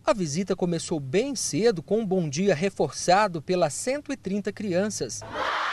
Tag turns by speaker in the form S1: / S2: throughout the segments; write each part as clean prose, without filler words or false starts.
S1: A visita começou bem cedo com um bom dia reforçado pelas 130 crianças.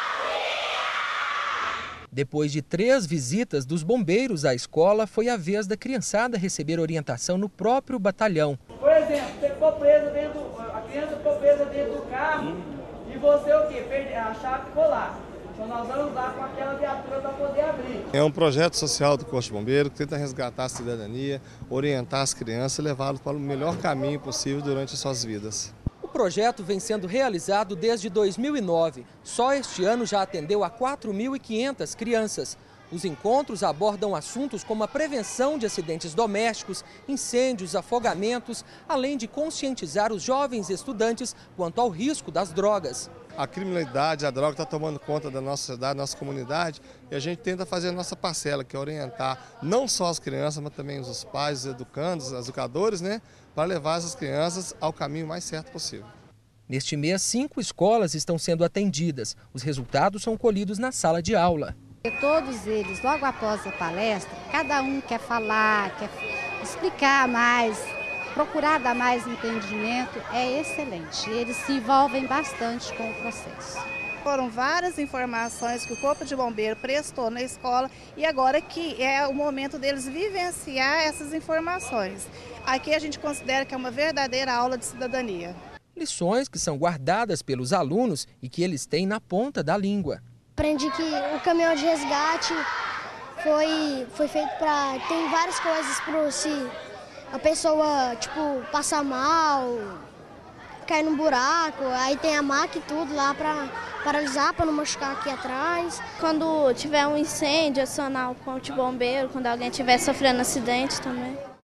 S1: Depois de 3 visitas dos bombeiros à escola, foi a vez da criançada receber orientação no próprio batalhão.
S2: Por exemplo, você ficou preso a criança ficou presa dentro do carro e você o quê? A chave ficou lá. Então nós vamos lá com aquela viatura para poder abrir.
S3: É um projeto social do Corpo de Bombeiro que tenta resgatar a cidadania, orientar as crianças e levá-los para o melhor caminho possível durante as suas vidas.
S1: O projeto vem sendo realizado desde 2009. Só este ano já atendeu a 4.500 crianças. Os encontros abordam assuntos como a prevenção de acidentes domésticos, incêndios, afogamentos, além de conscientizar os jovens estudantes quanto ao risco das drogas.
S3: A criminalidade, a droga está tomando conta da nossa cidade, da nossa comunidade, e a gente tenta fazer a nossa parcela, que é orientar não só as crianças, mas também os pais, os educandos, os educadores, para levar essas crianças ao caminho mais certo possível.
S1: Neste mês, 5 escolas estão sendo atendidas. Os resultados são colhidos na sala de aula.
S4: Todos eles, logo após a palestra, cada um quer falar, quer explicar mais, procurar dar mais entendimento, é excelente. Eles se envolvem bastante com o processo.
S5: Foram várias informações que o Corpo de Bombeiro prestou na escola e agora que é o momento deles vivenciar essas informações. Aqui a gente considera que é uma verdadeira aula de cidadania.
S1: Lições que são guardadas pelos alunos e que eles têm na ponta da língua.
S6: Aprendi que o caminhão de resgate foi feito para... Tem várias coisas para se a pessoa, passar mal, cair num buraco, aí tem a maca e tudo lá para paralisar, para não machucar aqui atrás.
S7: Quando tiver um incêndio, acionar o corpo de bombeiro, quando alguém estiver sofrendo acidente também.